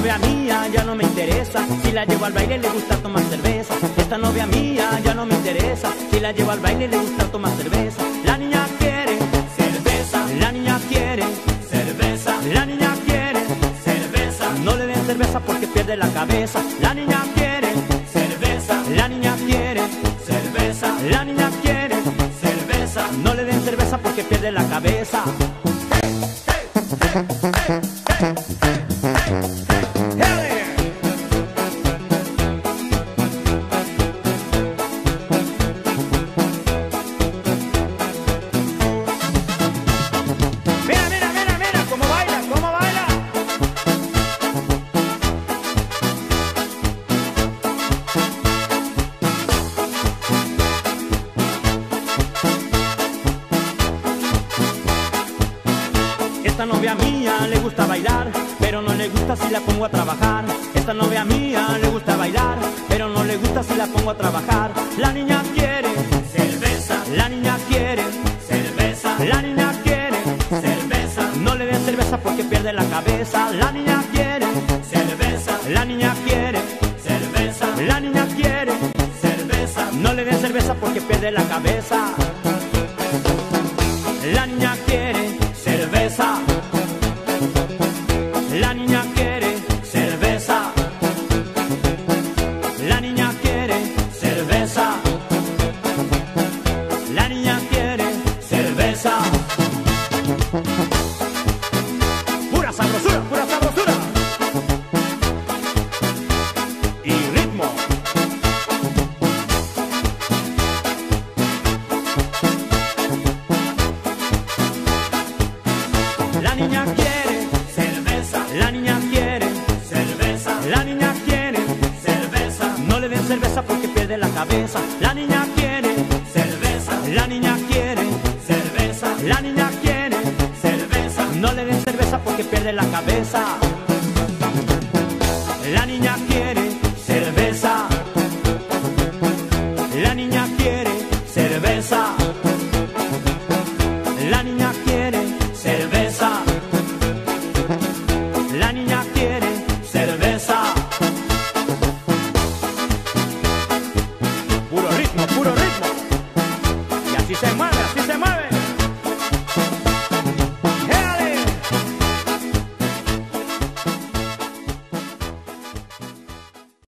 novia mía ya no me interesa, si la llevo al baile le gusta tomar cerveza. Esta novia mía ya no me interesa, si la llevo al baile le gusta tomar cerveza. La niña quiere cerveza, la niña quiere cerveza, la niña quiere cerveza. No le den cerveza porque pierde la cabeza. La niña quiere cerveza, la niña quiere cerveza, la niña quiere cerveza. No le den cerveza porque pierde la cabeza. Esta novia mía le gusta bailar, pero no le gusta si la pongo a trabajar. Esta novia mía le gusta bailar, pero no le gusta si la pongo a trabajar. La niña quiere cerveza, la niña quiere cerveza, la niña quiere cerveza. No le den cerveza porque pierde la cabeza. La niña quiere cerveza, la niña quiere cerveza, la niña quiere cerveza. No le den cerveza porque pierde la cabeza. La niña quiere cerveza, la niña quiere cerveza, la niña quiere cerveza, la niña quiere cerveza. Pura sabrosura, pura sabrosura. Y ritmo. La niña quiere cerveza, la niña quiere cerveza, la niña quiere cerveza. No le den cerveza porque pierde la cabeza. La niña quiere cerveza, la niña quiere cerveza, la niña quiere cerveza. No le den cerveza porque pierde la cabeza. La niña quiere